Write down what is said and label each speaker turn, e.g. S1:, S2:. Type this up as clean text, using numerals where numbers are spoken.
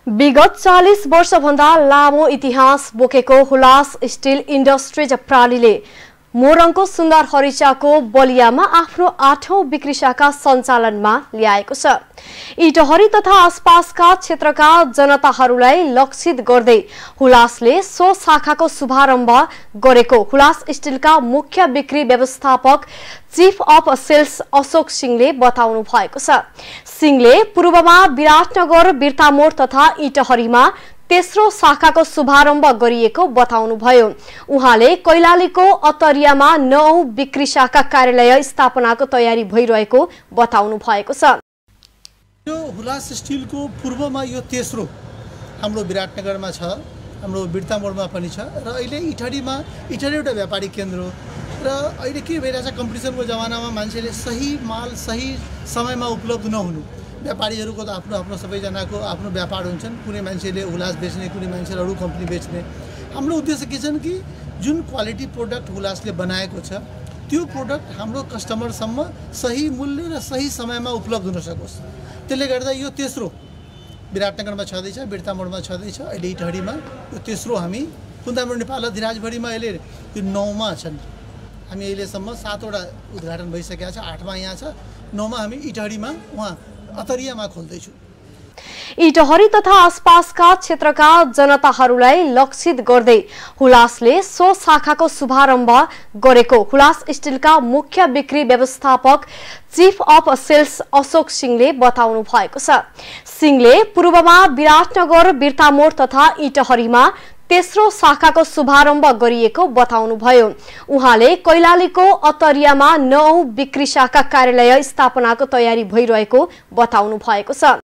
S1: विगत 40 वर्षभन्दा लामो इतिहास बोकेको हुलास स्टील इन्डस्ट्रिज प्रालीले मोरङको सुन्दर हरिचाको बलियामा आफ्नो 8औं बिक्री शाखा सञ्चालनमा ल्याएको छ। इटहरी तथा आसपासका क्षेत्रका जनताहरूलाई लक्षित गर्दै हुलासले सो शाखाको शुभारम्भ गरेको हुलास स्टीलका मुख्य बिक्री व्यवस्थापक चीफ अफ सेल्स अशोक सिंहले बताउनु भएको छ। सिंहले पूर्वमा विराटनगर बिर्तामोड तथा इटहरीमा तेस्रो शाखाको शुभारम्भ गरिएको बताउनुभयो। उहाँले कैलालीको अतरियामा 9औं बिक्री शाखा कार्यालय स्थापनाको तयारी भइरहेको बताउनु भएको छ।
S2: यो हुलास स्टीलको पूर्वमा यो तेस्रो हाम्रो विराटनगरमा छ, हाम्रो बिर्तामोडमा पनि छ र अहिले इटहरी एउटा व्यापारिक केन्द्र हो। र अहिले के भइरहेछ, कम्पिटिसनको जमानामा मान्छेले सही माल सही समयमा उपलब्ध नहुनु, व्यापारीहरूको त आफ्नो आफ्नो सबैजनाको आफ्नो व्यापार हुन्छन्। कुनै मान्छेले हुलास बेच्ने, कुनै मान्छेले अरू कम्पनी बेच्ने। हाम्रो उद्देश्य के छन् कि जुन क्वालिटी प्रोडक्ट हुलासले बनाएको छ त्यो प्रोडक्ट हाम्रो कस्टमरसम्म सही मूल्य र सही समयमा उपलब्ध हुन सकोस्। त्यसले गर्दा यो तेस्रो विराटनगरमा छँदैछ, बिर्तामोडमा छँदैछ, अहिले इटहरीमा यो तेस्रो हामी कुन्दामोड नेपाल धिराजभरिमा अहिले यो 9मा छन्। हामी अहिलेसम्म 7वटा उद्घाटन भइसकेका छ, 8मा यहाँ छ, 9मा हामी इटहरीमा उहाँ अतरियामा खोल्दैछु।
S1: इटहरी तथा आसपासका क्षेत्रका जनताहरूलाई लक्षित गर्दै हुलासले सो शाखाको शुभारम्भ गरेको हुलास स्टीलका मुख्य बिक्री व्यवस्थापक चीफ अफ सेल्स अशोक सिंहले बताउनु भएको छ। सिंहले पूर्वमा विराटनगर बिर्तामोड तथा इटहरीमा तेस्रो शाखाको शुभारम्भ गरिएको बताउनुभयो। उहाँले कैलालीको अतरियामा 9औं बिक्री शाखा कार्यालय स्थापनाको तयारी भइरहेको बताउनु भएको छ।